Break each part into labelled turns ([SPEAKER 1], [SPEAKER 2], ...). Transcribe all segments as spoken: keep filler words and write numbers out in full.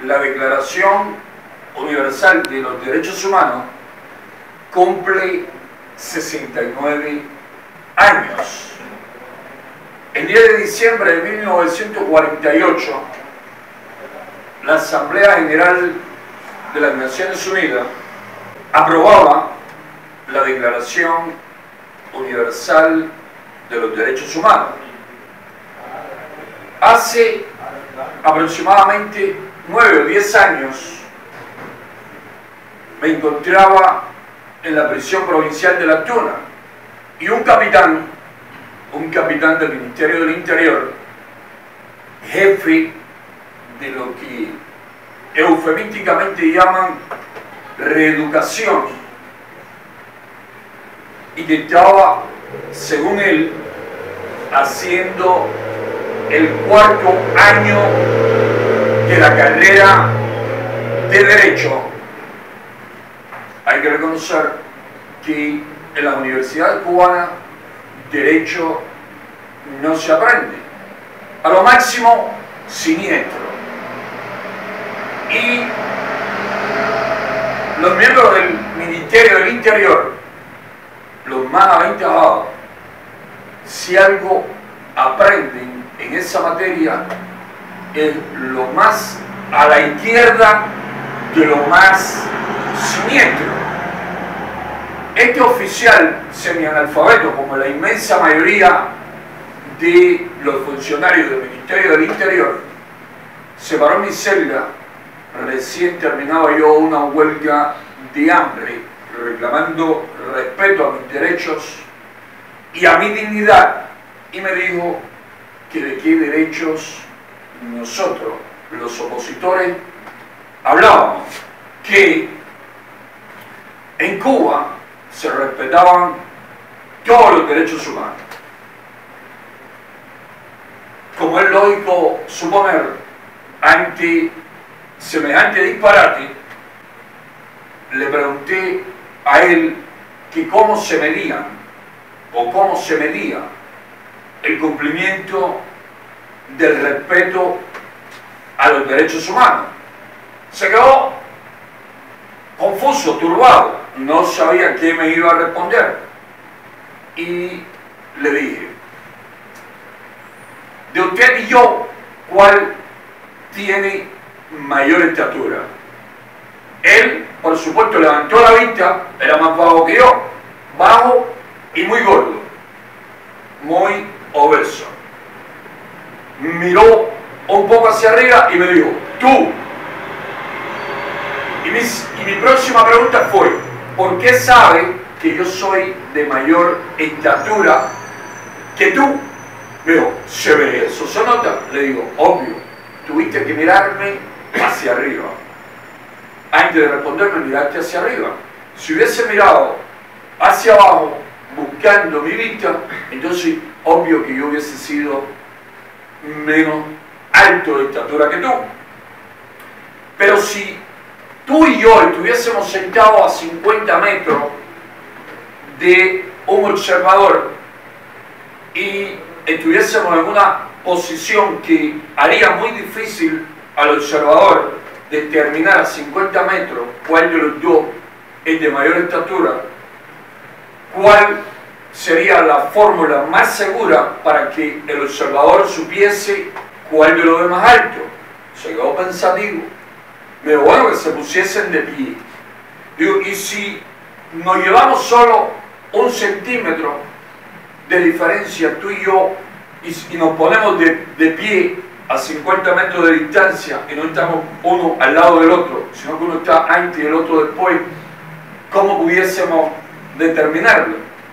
[SPEAKER 1] la Declaración Universal de los Derechos Humanos cumple sesenta y nueve años. El diez de diciembre de mil novecientos cuarenta y ocho, la Asamblea General de las Naciones Unidas aprobaba la Declaración Universal de los Derechos Humanos. Hace aproximadamente nueve o diez años me encontraba en la prisión provincial de La Tuna y un capitán, un capitán del Ministerio del Interior, jefe de lo que eufemísticamente llaman reeducación, y que estaba, según él, haciendo el cuarto año de la carrera de Derecho. Hay que reconocer que en la Universidad Cubana Derecho no se aprende, a lo máximo siniestro. Y los miembros del Ministerio del Interior, los más aventajados, si algo aprenden en esa materia, es lo más a la izquierda de lo más siniestro. Este oficial semianalfabeto, como la inmensa mayoría de los funcionarios del Ministerio del Interior, se paró en mi celda. Recién terminaba yo una huelga de hambre, reclamando respeto a mis derechos y a mi dignidad, y me dijo que de qué derechos nosotros, los opositores, hablábamos, que en Cuba se respetaban todos los derechos humanos. Como es lógico suponer, ante semejante disparate, le pregunté a él que cómo se medían o cómo se medía el cumplimiento del respeto a los derechos humanos. Se quedó confuso, turbado, no sabía qué me iba a responder, y le dije: de usted y yo, ¿cuál tiene mayor estatura? Él, por supuesto, levantó la vista, era más bajo que yo, bajo y muy gordo, muy obeso. Miró un poco hacia arriba y me dijo: tú. Y, mis, y mi próxima pregunta fue: ¿por qué sabe que yo soy de mayor estatura que tú? Me dijo: ¿se ve eso? ¿Se nota? Le digo: obvio, tuviste que mirarme hacia arriba. Antes de responderme, miraste hacia arriba. Si hubiese mirado hacia abajo, buscando mi vista, entonces obvio que yo hubiese sido menos alto de estatura que tú. Pero si tú y yo estuviésemos sentados a cincuenta metros de un observador y estuviésemos en una posición que haría muy difícil al observador determinar a cincuenta metros cuál de los dos es de mayor estatura, ¿cuál sería la fórmula más segura para que el observador supiese cuál de los es más alto? Se quedó pensativo. Me dijo: bueno, que se pusiesen de pie. Digo: y si nos llevamos solo un centímetro de diferencia tú y yo, y, y nos ponemos de, de pie a cincuenta metros de distancia, y no estamos uno al lado del otro, sino que uno está antes y el otro después, ¿cómo pudiésemos determinarlo?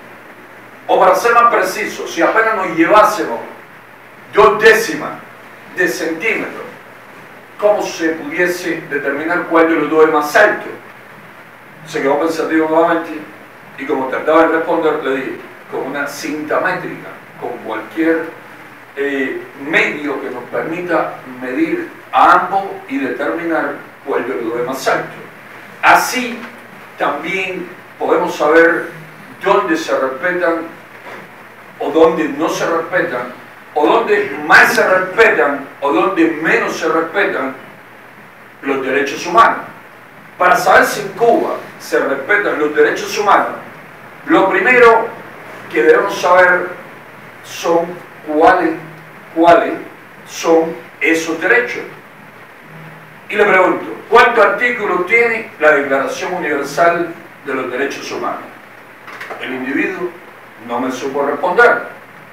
[SPEAKER 1] O para ser más preciso, si apenas nos llevásemos dos décimas de centímetro, ¿cómo se pudiese determinar cuál de los dos es más alto? Se quedó pensativo nuevamente, y como trataba de responder, le dije: con una cinta métrica, con cualquier eh, medio que nos permita medir a ambos y determinar cuál de los dos es más alto. Así también podemos saber dónde se respetan o dónde no se respetan, o dónde más se respetan o dónde menos se respetan los derechos humanos. Para saber si en Cuba se respetan los derechos humanos, lo primero que debemos saber son cuáles, cuáles son esos derechos. Y le pregunto, ¿cuántos artículos tiene la Declaración Universal de los Derechos Humanos? El individuo no me supo responder.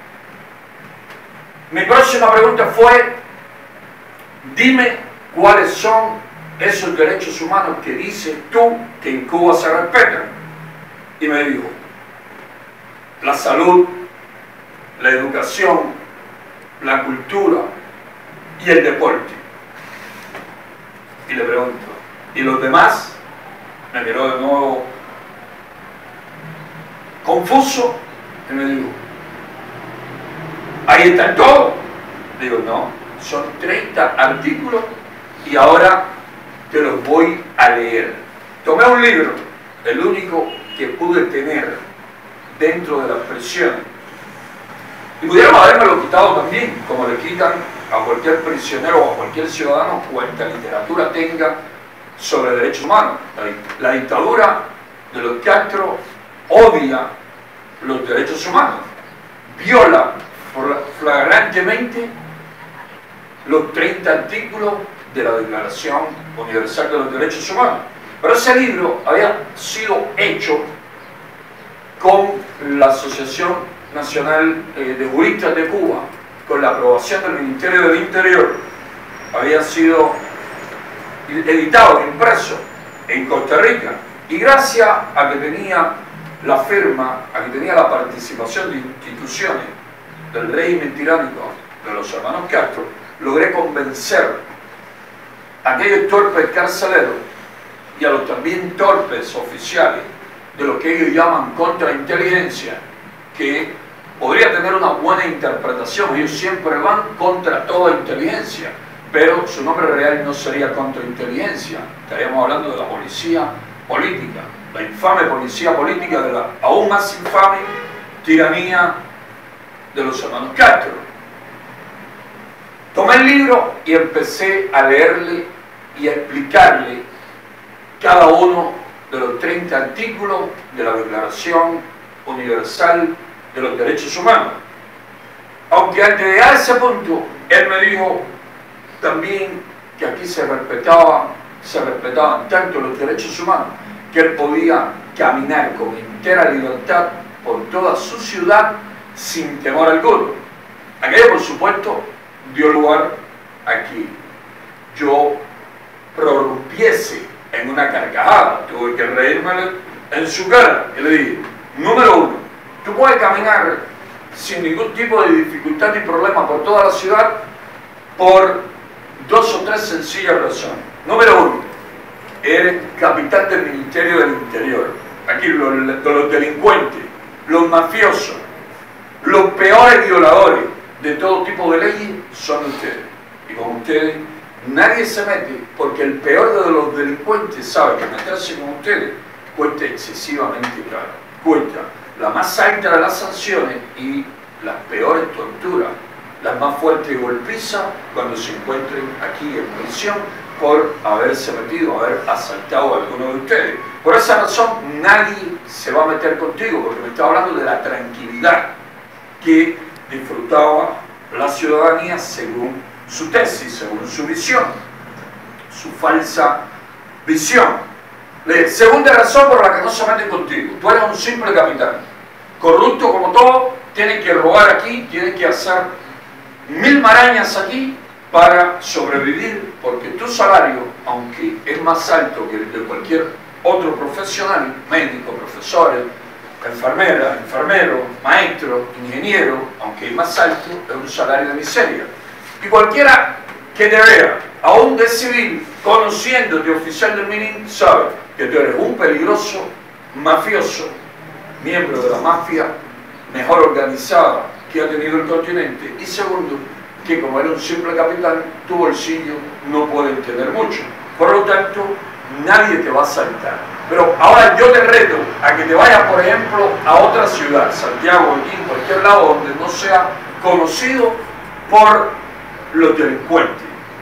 [SPEAKER 1] Mi próxima pregunta fue, dime cuáles son esos derechos humanos que dices tú que en Cuba se respetan. Y me dijo, la salud, la educación, la cultura y el deporte. Y le pregunto, ¿y los demás? Me quedó de nuevo confuso y me dijo, ¿ahí están todos? Digo, no, son treinta artículos y ahora te los voy a leer. Tomé un libro, el único que pude tener dentro de las prisiones. Y pudieron habérmelo quitado también, como le quitan a cualquier prisionero o a cualquier ciudadano cuanta literatura tenga sobre derechos humanos. La, la dictadura de los Castro odia los derechos humanos, viola flagrantemente los treinta artículos de la Declaración Universal de los Derechos Humanos. Pero ese libro había sido hecho con la Asociación Nacional de Juristas de Cuba, con la aprobación del Ministerio del Interior. Había sido editado, impreso en Costa Rica, y gracias a que tenía la firma, a que tenía la participación de instituciones del régimen tiránico de los hermanos Castro, logré convencer a aquellos torpes carceleros y a los también torpes oficiales de lo que ellos llaman contrainteligencia, que podría tener una buena interpretación. Ellos siempre van contra toda inteligencia, pero su nombre real no sería contrainteligencia. Estaríamos hablando de la policía política, la infame policía política de la aún más infame tiranía de los hermanos Castro. Tomé el libro y empecé a leerle y a explicarle cada uno de los treinta artículos de la Declaración Universal de los Derechos Humanos. Aunque al llegar a ese punto, él me dijo también que aquí se respetaba, se respetaban tanto los derechos humanos que él podía caminar con entera libertad por toda su ciudad sin temor alguno. Aquello, por supuesto, dio lugar a que yo prorrumpiese en una carcajada. Tuve que reírme en su cara y le dije, número uno, tú puedes caminar sin ningún tipo de dificultad ni problema por toda la ciudad por dos o tres sencillas razones. Número uno, eres capitán del Ministerio del Interior. Aquí los, los delincuentes, los mafiosos, los peores violadores de todo tipo de leyes son ustedes. Y con ustedes nadie se mete, porque el peor de los delincuentes sabe que meterse con ustedes cuesta excesivamente caro. Cuesta la más alta de las sanciones y las peores torturas, las más fuertes golpizas cuando se encuentren aquí en prisión por haberse metido, haber asaltado a alguno de ustedes. Por esa razón nadie se va a meter contigo, porque me estaba hablando de la tranquilidad que disfrutaba la ciudadanía según su tesis, según su visión, su falsa visión. La segunda razón por la que no se meten contigo: tú eres un simple capitán, corrupto como todo, tienes que robar aquí, tienes que hacer mil marañas aquí para sobrevivir, porque tu salario, aunque es más alto que el de cualquier otro profesional, médico, profesores, enfermera, enfermero, maestro, ingeniero, aunque es más alto, es un salario de miseria. Y cualquiera que te vea, aún de civil, conociéndote oficial del MININ, sabe que tú eres un peligroso mafioso, miembro de la mafia mejor organizada que ha tenido el continente. Y segundo, que como eres un simple capitán, tu bolsillo no puede tener mucho. Por lo tanto, nadie te va a asaltar. Pero ahora yo te reto a que te vayas, por ejemplo, a otra ciudad, Santiago, aquí, en cualquier lado donde no sea conocido por los delincuentes,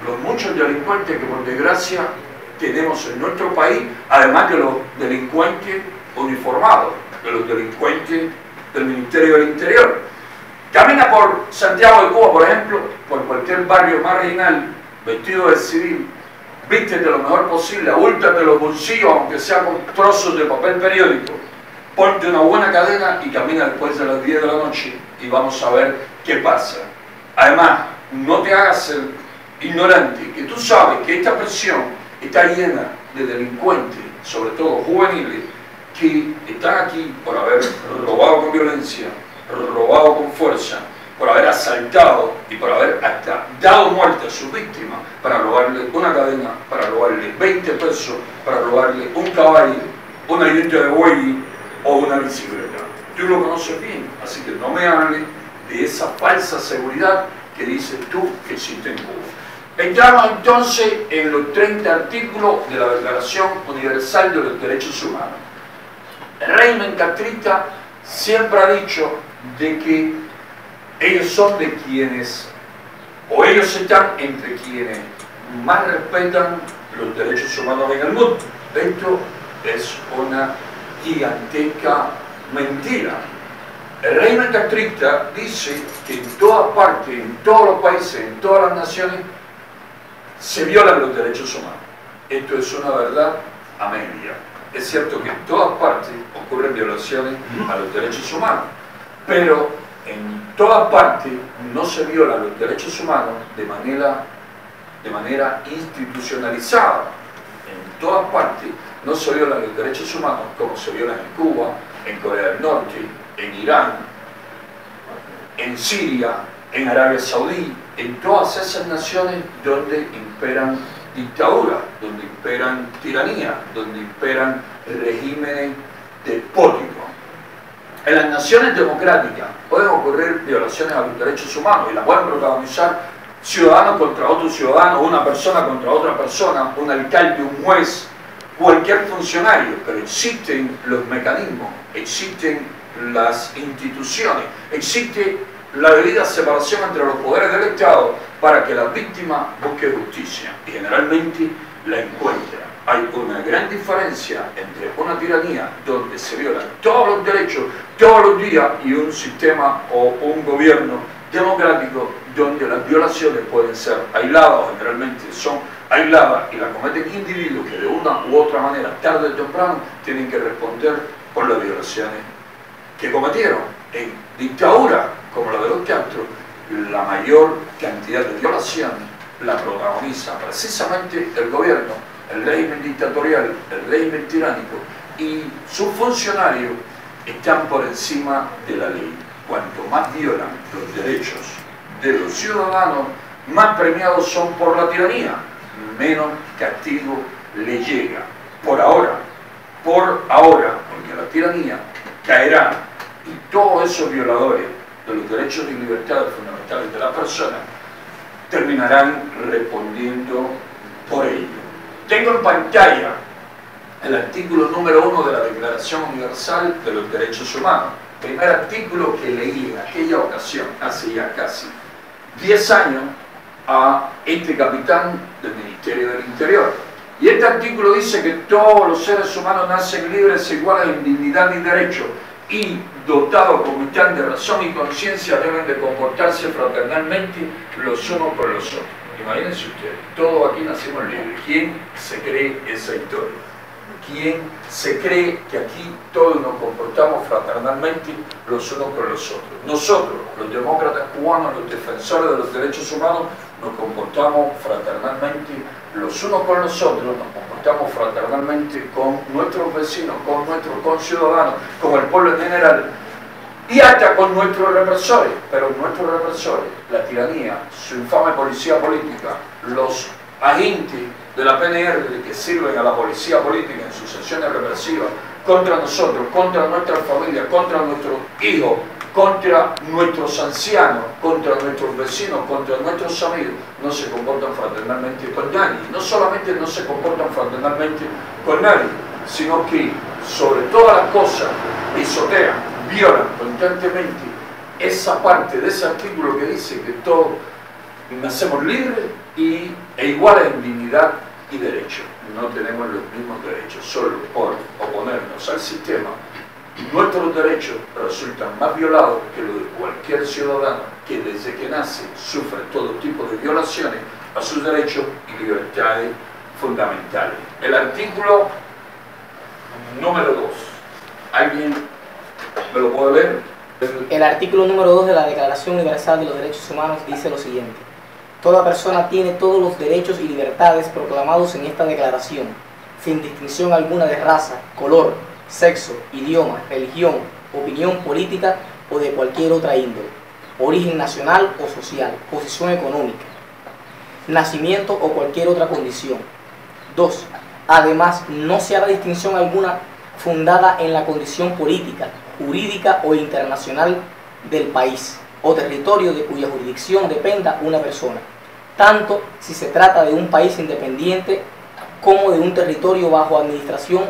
[SPEAKER 1] los muchos delincuentes que por desgracia tenemos en nuestro país, además de los delincuentes uniformados, de los delincuentes del Ministerio del Interior. Camina por Santiago de Cuba, por ejemplo, por cualquier barrio marginal, vestido de civil, vístete lo mejor posible, abúltate los bolsillos, aunque sea con trozos de papel periódico, ponte una buena cadena y camina después de las diez de la noche y vamos a ver qué pasa. Además, no te hagas el ignorante, que tú sabes que esta prisión está llena de delincuentes, sobre todo juveniles, que están aquí por haber robado con violencia, robado con fuerza, por haber asaltado y por haber hasta dado muerte a sus víctimas, para robarle una cadena, para robarle veinte pesos, para robarle un caballo, una yunta de buey o una bicicleta. Tú lo conoces bien, así que no me hables de esa falsa seguridad que dices tú que existe en Cuba. Entramos entonces en los treinta artículos de la Declaración Universal de los Derechos Humanos. El régimen castrista siempre ha dicho de que ellos son de quienes, o ellos están entre quienes más respetan los derechos humanos en el mundo. Esto es una gigantesca mentira. El régimen castrista dice que en todas partes, en todos los países, en todas las naciones, se violan los derechos humanos. Esto es una verdad a media. Es cierto que en todas partes ocurren violaciones a los derechos humanos, pero en todas partes no se violan los derechos humanos de manera, de manera institucionalizada. En todas partes no se violan los derechos humanos como se violan en Cuba, en Corea del Norte, en Irán, en Siria, en Arabia Saudí, en todas esas naciones donde imperan dictaduras, donde imperan tiranías, donde imperan regímenes despóticos. En las naciones democráticas pueden ocurrir violaciones a los derechos humanos y las pueden protagonizar ciudadanos contra otro ciudadano, una persona contra otra persona, un alcalde, un juez, cualquier funcionario, pero existen los mecanismos, existen las instituciones, existe la debida separación entre los poderes del Estado para que la víctima busque justicia y generalmente la encuentra. Hay una gran diferencia entre una tiranía donde se violan todos los derechos todos los días y un sistema o un gobierno democrático donde las violaciones pueden ser aisladas, o generalmente son aisladas y la cometen individuos que de una u otra manera, tarde o temprano, tienen que responder por las violaciones que cometieron. En dictadura como la de los Castro, la mayor cantidad de violaciones la protagoniza precisamente el gobierno, el régimen dictatorial, el régimen tiránico, y sus funcionarios están por encima de la ley. Cuanto más violan los derechos de los ciudadanos, más premiados son por la tiranía, menos castigo le llega. Por ahora, por ahora, porque la tiranía caerá y todos esos violadores de los derechos y libertades fundamentales de la persona terminarán respondiendo por ello. Tengo en pantalla el artículo número uno de la Declaración Universal de los Derechos Humanos, primer artículo que leí en aquella ocasión, hace ya casi diez años, a este capitán del Ministerio del Interior. Y este artículo dice que todos los seres humanos nacen libres e iguales en dignidad y derecho, y dotados como están de razón y conciencia deben de comportarse fraternalmente los unos con los otros. Imagínense ustedes, todos aquí nacimos libres. ¿Quién se cree esa historia? ¿Quién se cree que aquí todos nos comportamos fraternalmente los unos con los otros? Nosotros, los demócratas cubanos, los defensores de los derechos humanos, nos comportamos fraternalmente los unos con los otros, nos comportamos fraternalmente con nuestros vecinos, con nuestros conciudadanos, con el pueblo en general, y hasta con nuestros represores. Pero nuestros represores, la tiranía, su infame policía política, los agentes de la P N R que sirven a la policía política en sus sesiones represivas contra nosotros, contra nuestras familias, contra nuestros hijos, contra nuestros ancianos, contra nuestros vecinos, contra nuestros amigos, no se comportan fraternalmente con nadie. No solamente no se comportan fraternalmente con nadie, sino que sobre todas las cosas pisotean, violan constantemente esa parte de ese artículo que dice que todos nacemos libres y, e iguales en dignidad y derecho. No tenemos los mismos derechos. Solo por oponernos al sistema, nuestros derechos resultan más violados que los de cualquier ciudadano que desde que nace sufre todo tipo de violaciones a sus derechos y libertades fundamentales. El artículo número dos. ¿Alguien me lo puede leer?
[SPEAKER 2] El artículo número dos de la Declaración Universal de los Derechos Humanos dice lo siguiente: toda persona tiene todos los derechos y libertades proclamados en esta declaración, sin distinción alguna de raza, color, sexo, idioma, religión, opinión política o de cualquier otra índole, origen nacional o social, posición económica, nacimiento o cualquier otra condición. dos. Además, no se hará distinción alguna fundada en la condición política, jurídica o internacional del país o territorio de cuya jurisdicción dependa una persona, tanto si se trata de un país independiente como de un territorio bajo administración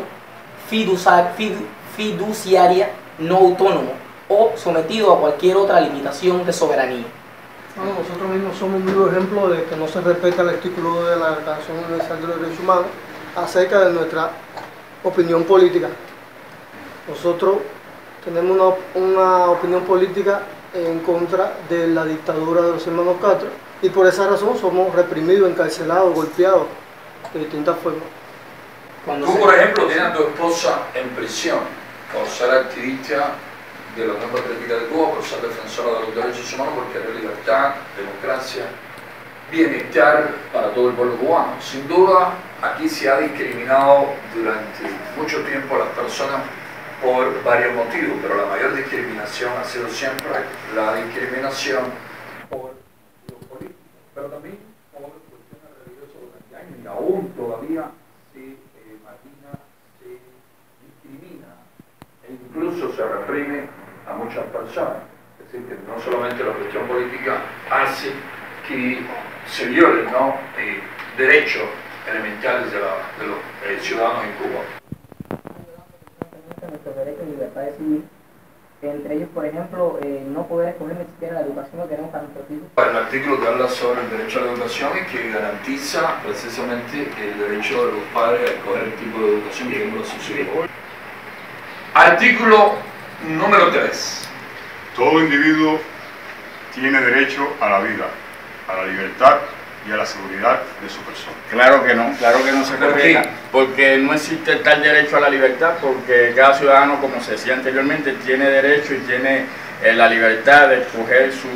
[SPEAKER 2] fiduciaria no autónomo o sometido a cualquier otra limitación de soberanía.
[SPEAKER 3] Bueno, nosotros mismos somos un vivo ejemplo de que no se respeta el artículo de la Declaración Universal de los Derechos Humanos acerca de nuestra opinión política. Nosotros tenemos una, una opinión política en contra de la dictadura de los hermanos Castro y por esa razón somos reprimidos, encarcelados, golpeados de distintas formas.
[SPEAKER 1] Cuando Tú, por ejemplo, tienes a tu esposa en prisión por ser activista de la Unión Patriótica de Cuba, por ser defensora de los derechos humanos, por querer libertad, democracia, bienestar para todo el pueblo cubano. Sin duda, aquí se ha discriminado durante mucho tiempo a las personas por varios motivos, pero la mayor discriminación ha sido siempre la discriminación por los políticos, pero también por cuestiones religiosas durante años, y aún todavía se eh, margina, se discrimina e incluso se reprime a muchas personas. Es decir, que no solamente la cuestión política hace que se violen, ¿no?, eh, derechos elementales de, la, de los eh, ciudadanos en Cuba.
[SPEAKER 2] Nuestros derechos y libertades civiles, entre ellos, por ejemplo, eh, no poder escoger ni siquiera la educación que tenemos para nuestros hijos.
[SPEAKER 1] El artículo que habla sobre el derecho a la educación y que garantiza precisamente el derecho de los padres a escoger el tipo de educación que quieren para sus hijos. Artículo número tres.
[SPEAKER 4] Todo individuo tiene derecho a la vida, a la libertad y a la seguridad de su persona.
[SPEAKER 5] Claro que no, claro que no se respeta, porque no existe tal derecho a la libertad, porque cada ciudadano, como se decía anteriormente, tiene derecho y tiene eh, la libertad de escoger su,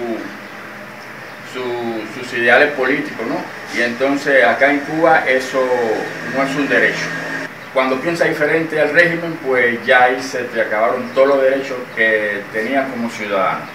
[SPEAKER 5] su, sus ideales políticos, ¿no? Y entonces acá en Cuba eso no es un derecho. Cuando piensas diferente al régimen, pues ya ahí se te acabaron todos los derechos que tenías como ciudadano.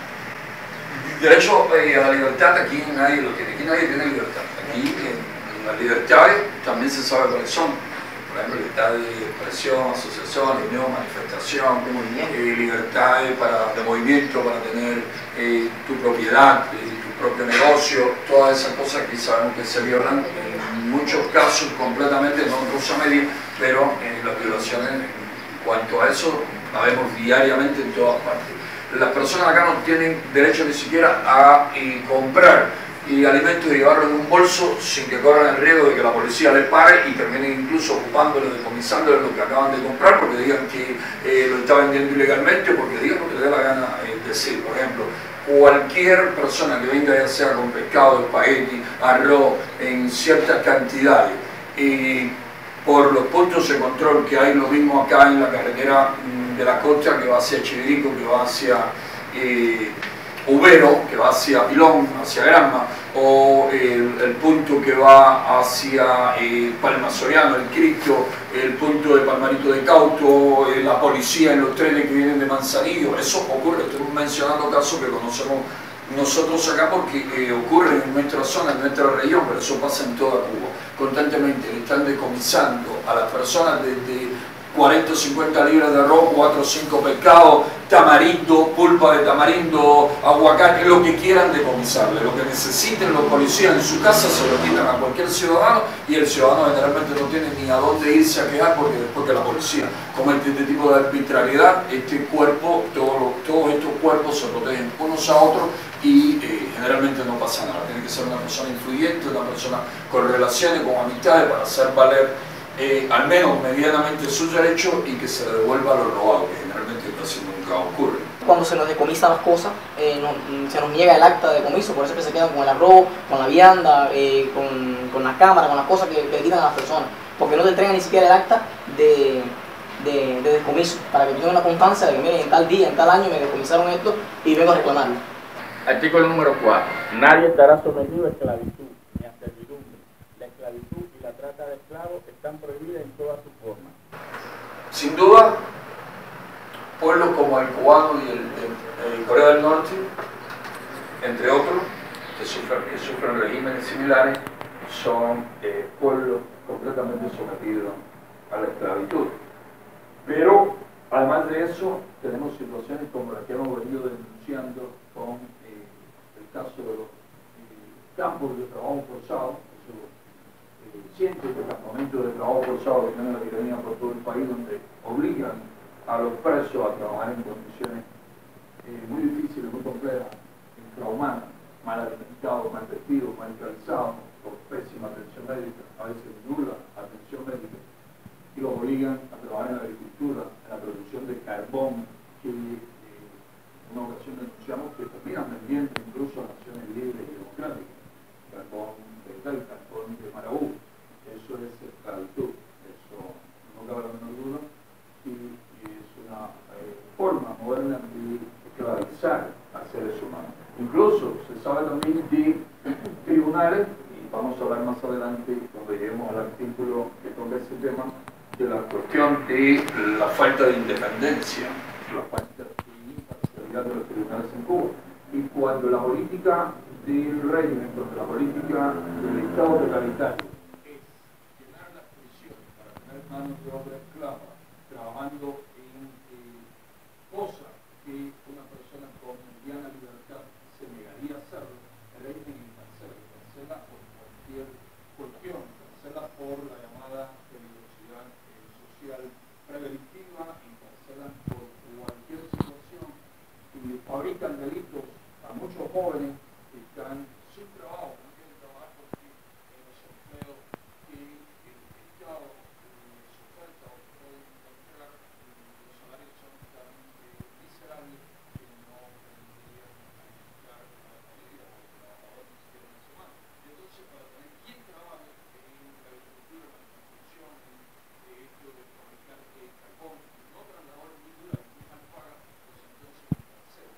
[SPEAKER 1] Derecho eh, a la libertad, aquí nadie lo tiene, aquí nadie tiene libertad. Aquí en, en las libertades también se sabe cuáles son. Por ejemplo, libertad de expresión, asociación, reunión, manifestación, eh, libertad para, de movimiento para tener eh, tu propiedad, eh, tu propio negocio, todas esas cosas que sabemos que se violan, en muchos casos completamente, no en cosa media, pero eh, las violaciones en cuanto a eso la vemos diariamente en todas partes. Las personas acá no tienen derecho ni siquiera a eh, comprar y alimentos y llevarlo en un bolso sin que corran el riesgo de que la policía les pare y terminen incluso ocupándole, decomisándole lo que acaban de comprar porque digan que eh, lo está vendiendo ilegalmente o porque digan lo que le dé la gana eh, decir. Por ejemplo, cualquier persona que venga ya sea con pescado, espagueti, arroz en ciertas cantidades, eh, por los puntos de control que hay, lo mismo acá en la carretera de la costa que va hacia Chivirico, que va hacia eh, Ubero, que va hacia Pilón, hacia Granma, o el, el punto que va hacia eh, Palma Soriano, el Cristo, el punto de Palmarito de Cauto, eh, la policía en los trenes que vienen de Manzanillo. Eso ocurre, estoy mencionando casos que conocemos nosotros acá porque eh, ocurre en nuestra zona, en nuestra región, pero eso pasa en toda Cuba. Constantemente le están decomisando a las personas desde cuarenta o cincuenta libras de arroz, cuatro o cinco pescados, tamarindo, pulpa de tamarindo, aguacate, lo que quieran decomisarle, lo que necesiten los policías en su casa se lo quitan a cualquier ciudadano y el ciudadano generalmente no tiene ni a dónde irse a quejar porque después que la policía comete este tipo de arbitrariedad, este cuerpo, todos, los, todos estos cuerpos se protegen unos a otros y eh, generalmente no pasa nada. Tiene que ser una persona influyente, una persona con relaciones, con amistades para hacer valer eh, al menos medianamente sus derechos y que se le devuelva lo robado, que generalmente casi nunca ocurre.
[SPEAKER 2] Cuando se nos decomisan las cosas, eh, no, se nos niega el acta de decomiso, por eso que se quedan con el arroz, con la vianda, eh, con, con la cámara, con las cosas que, que le quitan a las personas, porque no te entregan ni siquiera el acta de, de, de decomiso, para que tengan una constancia de que miren, en tal día, en tal año me decomisaron esto y vengo a reclamarlo.
[SPEAKER 5] Artículo número cuatro. Nadie estará sometido a esclavitud ni a servidumbre. La esclavitud y la trata de esclavos están prohibidas en todas sus formas.
[SPEAKER 1] Sin duda, pueblos como el cubano y el, el, el Corea del Norte, entre otros, que sufren, que sufren regímenes similares, son eh, pueblos completamente sometidos a la esclavitud. Pero, además de eso, tenemos situaciones como las que hemos venido denunciando con eh, el caso de los eh, campos de trabajo forzado, esos eh, cientos de campamentos de trabajo forzado que tienen la tiranía por todo el país, donde obligan a los presos a trabajar en condiciones eh, muy difíciles, muy complejas, infrahumanas, mal alimentados, mal vestidos, mal calzados, con pésima atención médica, a veces nula atención médica, y los obligan a trabajar en la agricultura, en la producción de carbón, que eh, en una ocasión denunciamos que terminan vendiendo incluso a naciones libres y democráticas, carbón vegetal, carbón de Marabú. Eso es esclavitud, eso no cabe la menor duda, y, y es una eh, forma moderna de esclavizar a seres humanos. Incluso se sabe también de tribunales, y vamos a hablar más adelante cuando lleguemos al artículo que toca ese tema, de la cuestión de la falta de independencia, la falta de imparcialidad de los tribunales en Cuba. Y cuando la política del régimen, cuando la política del Estado totalitario es llenar las prisiones para tener manos de obra esclava, trabajando en eh, cosas que una persona con mediana libertad se negaría a hacerlo, el régimen encarcela, encarcela por cualquier cuestión, encarcela por la llamada peligrosidad eh, social preventiva, encarcelan por cualquier situación y fabrican delitos a muchos jóvenes que están sin trabajo, no quieren trabajar porque en los empleos que el Estado les oferta o pueden encontrar, los salarios son tan eh, miserables que no permitirían alimentar a la familia o al trabajador ni siquiera una semana. Entonces, para tener quien trabaje en la agricultura, en la construcción, en esto de fabricar eh, carbón, no trabajadores muy duras y muy mal pagas, pues entonces encarcelan.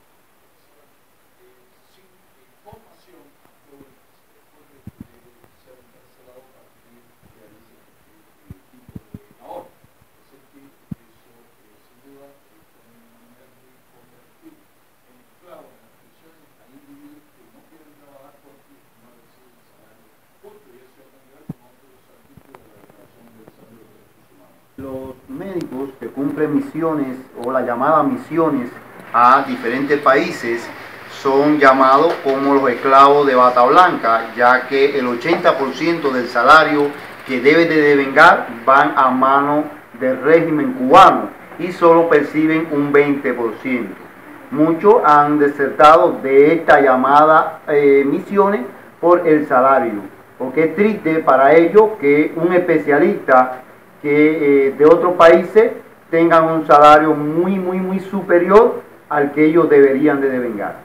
[SPEAKER 1] Sin formación después de ser encarcelado para que realice este tipo de labor. Es decir, que eso sin duda es una manera de convertir en esclavos en las prisiones a individuos que no quieren trabajar porque no reciben salario justo, y eso tiene que ver con otros artículos de la Declaración Universal de los Derechos Humanos.
[SPEAKER 6] Los médicos que cumplen misiones o la llamada misiones a diferentes países son llamados como los esclavos de bata blanca, ya que el ochenta por ciento del salario que deben de devengar van a mano del régimen cubano y solo perciben un veinte por ciento. Muchos han desertado de esta llamada eh, misiones por el salario, porque es triste para ellos que un especialista que eh, de otros países tengan un salario muy, muy, muy superior al que ellos deberían de devengar.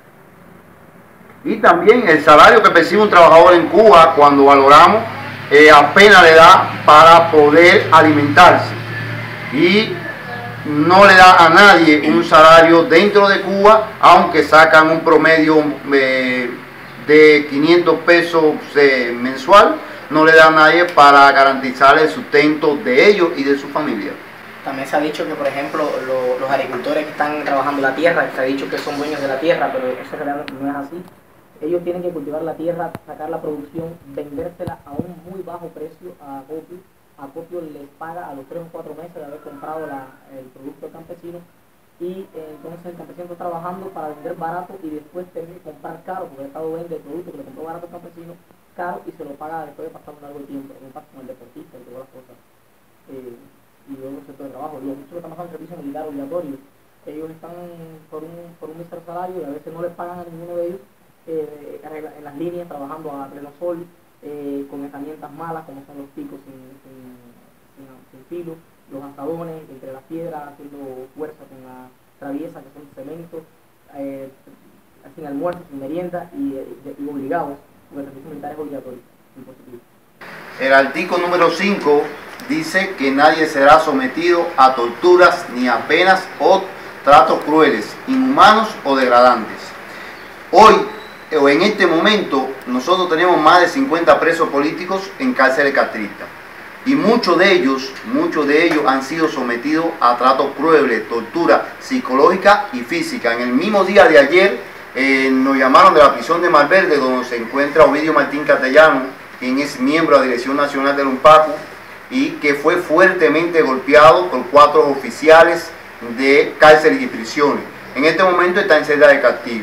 [SPEAKER 6] Y también el salario que percibe un trabajador en Cuba, cuando valoramos, eh, apenas le da para poder alimentarse. Y no le da a nadie un salario dentro de Cuba, aunque sacan un promedio eh, de quinientos pesos eh, mensual, no le da a nadie para garantizar el sustento de ellos y de su familia.
[SPEAKER 2] También se ha dicho que, por ejemplo, lo, los agricultores que están trabajando la tierra, se ha dicho que son dueños de la tierra, pero eso realmente no es así. Ellos tienen que cultivar la tierra, sacar la producción, vendérsela a un muy bajo precio a Acopio. Acopio les paga a los tres o cuatro meses de haber comprado la, el producto campesino, y eh, entonces el campesino está trabajando para vender barato y después tener que comprar caro, porque el Estado vende el producto que le compró barato al campesino caro y se lo paga después de pasar un largo tiempo, como pasa con el deportista y todas las cosas. Eh, y luego el sector de trabajo, los muchos que están pasando el servicio militar obligatorio, ellos están por un, por un mísero salario y a veces no les pagan a ninguno de ellos, eh, en las líneas trabajando a pleno sol, eh, con herramientas malas como son los picos sin, sin, sin, sin filo, los asadones entre las piedras, haciendo fuerza con la traviesa que son cemento, eh, sin almuerzo, sin merienda y, y, y obligados, porque el servicio militar es obligatorio, impositivo.
[SPEAKER 6] El artículo número cinco dice que nadie será sometido a torturas ni a penas o tratos crueles, inhumanos o degradantes. Hoy, o en este momento, nosotros tenemos más de cincuenta presos políticos en cárceles castristas. Y muchos de ellos, muchos de ellos han sido sometidos a tratos crueles, tortura psicológica y física. En el mismo día de ayer eh, nos llamaron de la prisión de Malverde, donde se encuentra Ovidio Martín Castellano, quien es miembro de la Dirección Nacional del UNPACU, y que fue fuertemente golpeado por cuatro oficiales de cárceles y prisiones. En este momento está en celda de castigo.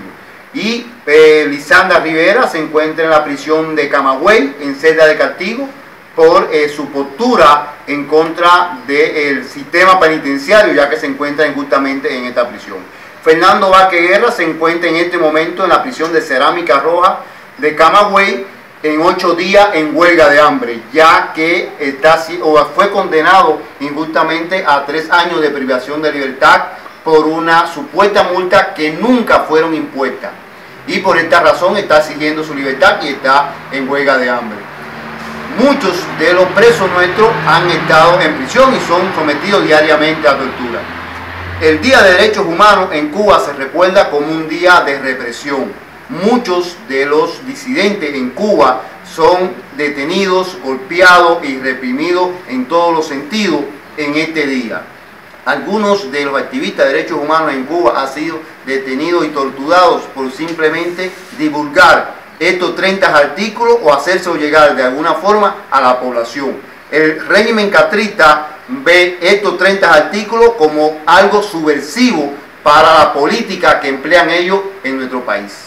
[SPEAKER 6] Y eh, Lisandra Rivera se encuentra en la prisión de Camagüey, en celda de castigo, por eh, su postura en contra del sistema penitenciario, ya que se encuentra injustamente en esta prisión. Fernando Vázquez Guerra se encuentra en este momento en la prisión de Cerámica Roja de Camagüey, en ocho días en huelga de hambre, ya que está, o fue condenado injustamente a tres años de privación de libertad por una supuesta multa que nunca fueron impuestas. Y por esta razón está exigiendo su libertad y está en huelga de hambre. Muchos de los presos nuestros han estado en prisión y son sometidos diariamente a tortura. El Día de Derechos Humanos en Cuba se recuerda como un día de represión. Muchos de los disidentes en Cuba son detenidos, golpeados y reprimidos en todos los sentidos en este día. Algunos de los activistas de derechos humanos en Cuba han sido detenidos y torturados por simplemente divulgar estos treinta artículos o hacerse llegar de alguna forma a la población. El régimen castrista ve estos treinta artículos como algo subversivo para la política que emplean ellos en nuestro país.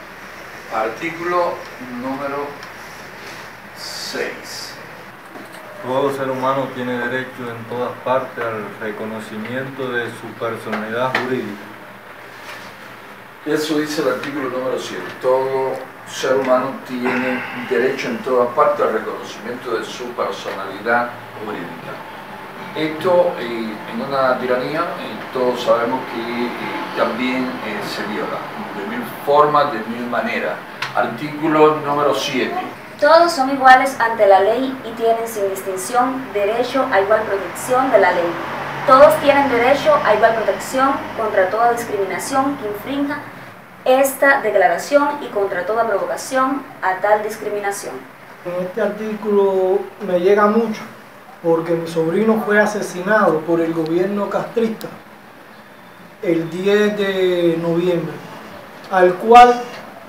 [SPEAKER 1] Artículo número seis.
[SPEAKER 7] Todo ser humano tiene derecho en todas partes al reconocimiento de su personalidad jurídica.
[SPEAKER 1] Eso dice el artículo número siete. Todo ser humano tiene derecho en todas partes al reconocimiento de su personalidad jurídica. Esto eh, en una tiranía eh, todos sabemos que eh, también eh, se viola de mil formas, de mil maneras. Artículo número siete.
[SPEAKER 8] Todos son iguales ante la ley y tienen sin distinción derecho a igual protección de la ley. Todos tienen derecho a igual protección contra toda discriminación que infrinja esta declaración y contra toda provocación a tal discriminación.
[SPEAKER 3] En este artículo me llega mucho porque mi sobrino fue asesinado por el gobierno castrista el diez de noviembre, al cual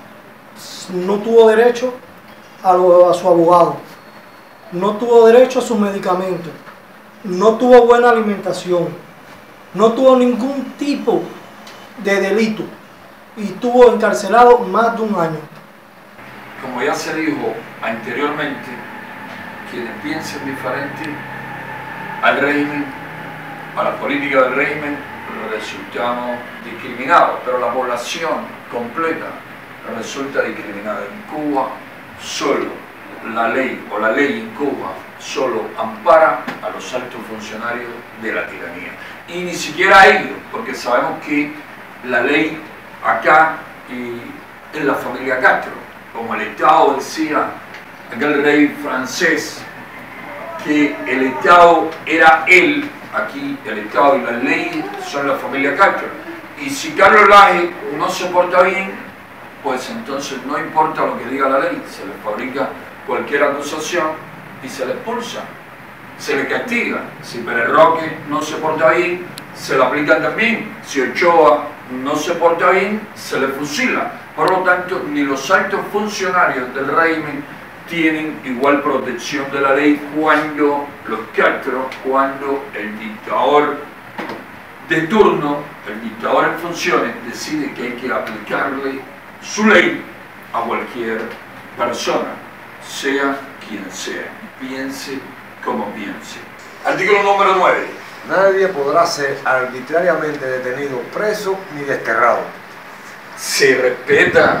[SPEAKER 3] no tuvo derecho a, lo, a su abogado, no tuvo derecho a sus medicamentos, no tuvo buena alimentación, no tuvo ningún tipo de delito y estuvo encarcelado más de un año.
[SPEAKER 1] Como ya se dijo anteriormente, quienes piensen diferente al régimen, a la política del régimen, resultamos discriminados, pero la población completa resulta discriminada. En Cuba solo la ley o la ley en Cuba solo ampara a los altos funcionarios de la tiranía. Y ni siquiera a ellos, porque sabemos que la ley acá y en la familia Castro, como el Estado decía aquel rey francés, que el Estado era él, aquí el Estado y la ley son la familia Castro. Y si Carlos Laje no se porta bien, pues entonces no importa lo que diga la ley, se le fabrica cualquier acusación y se le expulsa, se le castiga. Si Pérez Roque no se porta bien, se le aplican también. Si Ochoa no se porta bien, se le fusila. Por lo tanto, ni los altos funcionarios del régimen tienen igual protección de la ley cuando los Castro, cuando el dictador de turno, el dictador en funciones, decide que hay que aplicarle su ley a cualquier persona, sea quien sea, piense como piense. Artículo número nueve.
[SPEAKER 9] Nadie podrá ser arbitrariamente detenido, preso ni desterrado.
[SPEAKER 1] Se respeta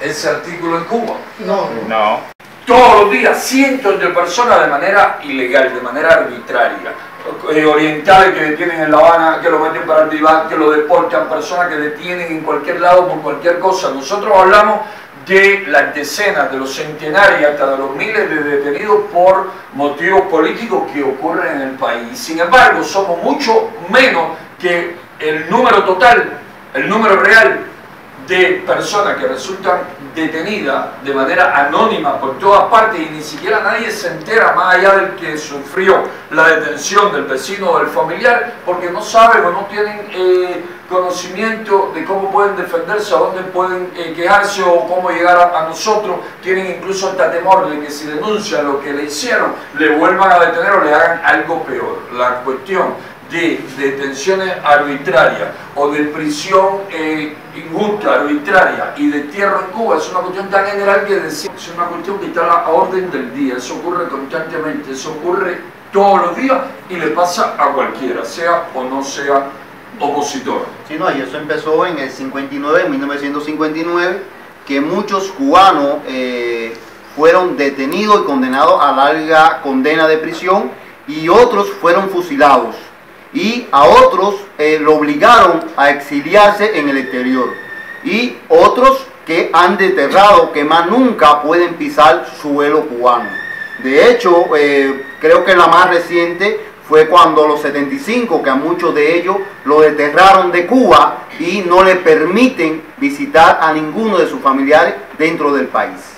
[SPEAKER 1] ese artículo en Cuba?
[SPEAKER 3] No.
[SPEAKER 5] No.
[SPEAKER 1] Todos los días cientos de personas de manera ilegal, de manera arbitraria. Eh, orientales que detienen en La Habana, que lo meten para el vivac, que lo deportan, personas que detienen en cualquier lado por cualquier cosa. Nosotros hablamos de las decenas, de los centenares y hasta de los miles de detenidos por motivos políticos que ocurren en el país. Sin embargo, somos mucho menos que el número total, el número real de personas que resultan detenidas de manera anónima por todas partes y ni siquiera nadie se entera, más allá del que sufrió la detención del vecino o del familiar, porque no saben o no tienen eh, conocimiento de cómo pueden defenderse, a dónde pueden eh, quejarse o cómo llegar a, a nosotros. Tienen incluso hasta temor de que si denuncian lo que le hicieron, le vuelvan a detener o le hagan algo peor. La cuestión de detenciones arbitrarias o de prisión eh, injusta, arbitraria y de tierra en Cuba es una cuestión tan general que decir, es una cuestión que está a la orden del día. Eso ocurre constantemente, eso ocurre todos los días y le pasa a cualquiera, sea o no sea opositor.
[SPEAKER 6] Sí, no, y eso empezó en el cincuenta y nueve, en mil novecientos cincuenta y nueve, que muchos cubanos eh, fueron detenidos y condenados a larga condena de prisión y otros fueron fusilados. Y a otros eh, lo obligaron a exiliarse en el exterior. Y otros que han desterrado, que más nunca pueden pisar suelo cubano. De hecho, eh, creo que la más reciente fue cuando los setenta y cinco, que a muchos de ellos lo desterraron de Cuba y no le permiten visitar a ninguno de sus familiares dentro del país.